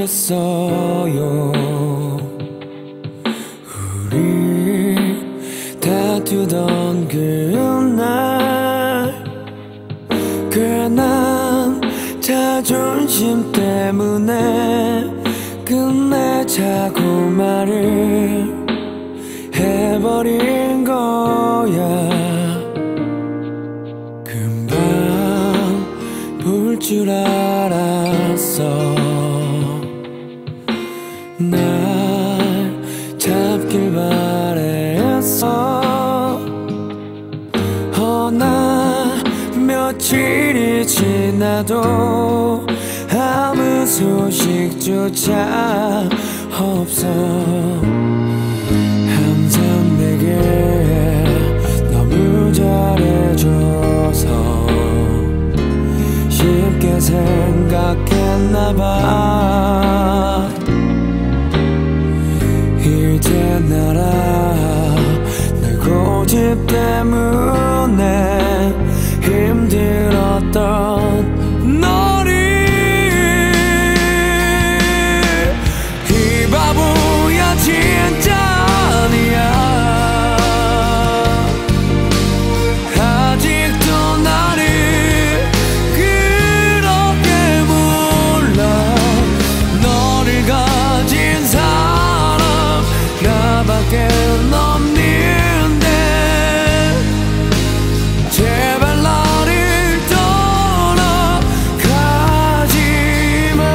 했어요. 우리 다투던 그날 괜한 자존심 때문에 끝내자고 말을 해버린 거야. 금방 볼 줄 알았어. 날 잡길 바랬어. 허나 며칠이 지나도 아무 소식조차 없어. 항상 내게 너무 잘해줘서 쉽게 생각했나봐. 이제 알아 내 고집 때문에 힘들었던 너를. 이 바보야 진짜 아니야. 아직도 나를 그렇게 몰라. 너를 가진 사람 나밖에 없는데 제발 나를 떠나가지마.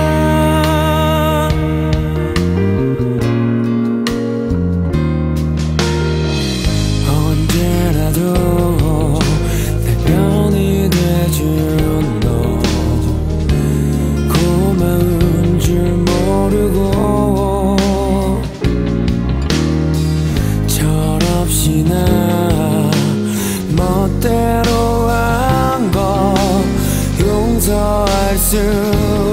언제라도 내 편이 돼준 너 고마운 줄 모르고 철없이 나 멋대로 한 거 용서할 수